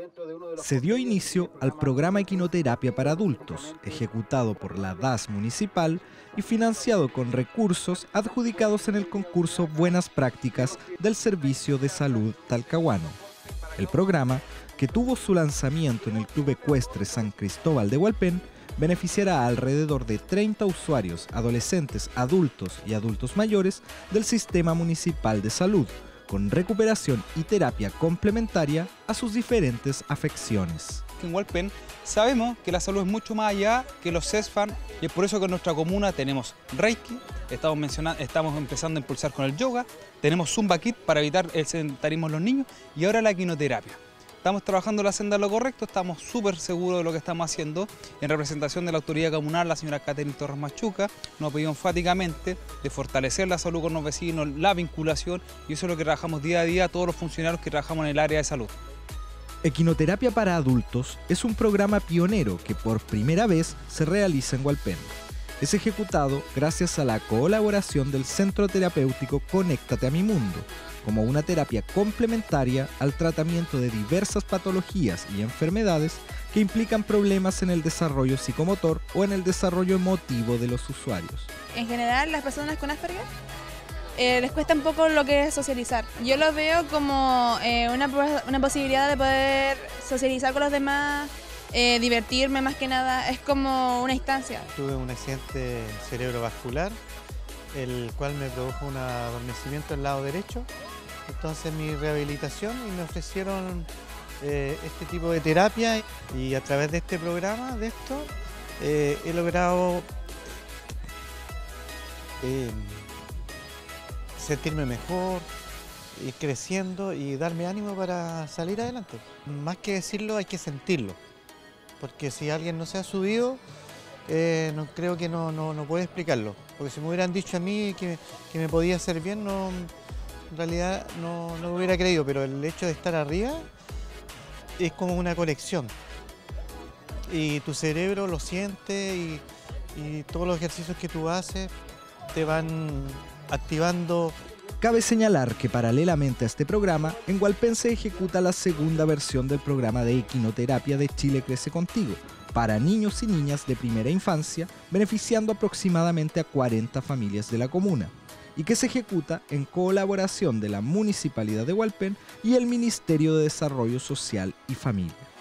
Se dio inicio al programa Equinoterapia para Adultos, ejecutado por la DAS municipal y financiado con recursos adjudicados en el concurso Buenas Prácticas del Servicio de Salud Talcahuano. El programa, que tuvo su lanzamiento en el Club Ecuestre San Cristóbal de Hualpén, beneficiará a alrededor de 30 usuarios, adolescentes, adultos y adultos mayores del Sistema Municipal de Salud, con recuperación y terapia complementaria a sus diferentes afecciones. En Hualpén sabemos que la salud es mucho más allá que los CESFAM y es por eso que en nuestra comuna tenemos Reiki, estamos empezando a impulsar con el yoga, tenemos Zumba Kit para evitar el sedentarismo en los niños y ahora la equinoterapia. Estamos trabajando la senda de lo correcto, estamos súper seguros de lo que estamos haciendo. En representación de la autoridad comunal, la señora Catherine Torres Machuca nos pidió enfáticamente de fortalecer la salud con los vecinos, la vinculación, y eso es lo que trabajamos día a día todos los funcionarios que trabajamos en el área de salud. Equinoterapia para Adultos es un programa pionero que por primera vez se realiza en Hualpén. Es ejecutado gracias a la colaboración del Centro Terapéutico Conéctate a mi Mundo, como una terapia complementaria al tratamiento de diversas patologías y enfermedades que implican problemas en el desarrollo psicomotor o en el desarrollo emotivo de los usuarios. En general, las personas con Asperger les cuesta un poco lo que es socializar. Yo lo veo como una posibilidad de poder socializar con los demás, divertirme más que nada, es como una instancia. Tuve un accidente cerebrovascular, el cual me produjo un adormecimiento del lado derecho. Entonces mi rehabilitación y me ofrecieron este tipo de terapia y a través de este programa, he logrado sentirme mejor, ir creciendo y darme ánimo para salir adelante. Más que decirlo, hay que sentirlo, porque si alguien no se ha subido, no creo que no puede explicarlo, porque si me hubieran dicho a mí que me podía hacer bien, en realidad no lo hubiera creído, pero el hecho de estar arriba es como una conexión y tu cerebro lo siente y todos los ejercicios que tú haces te van activando. Cabe señalar que paralelamente a este programa, en Hualpén se ejecuta la segunda versión del programa de equinoterapia de Chile Crece Contigo, para niños y niñas de primera infancia, beneficiando aproximadamente a 40 familias de la comuna, y que se ejecuta en colaboración de la Municipalidad de Hualpén y el Ministerio de Desarrollo Social y Familia.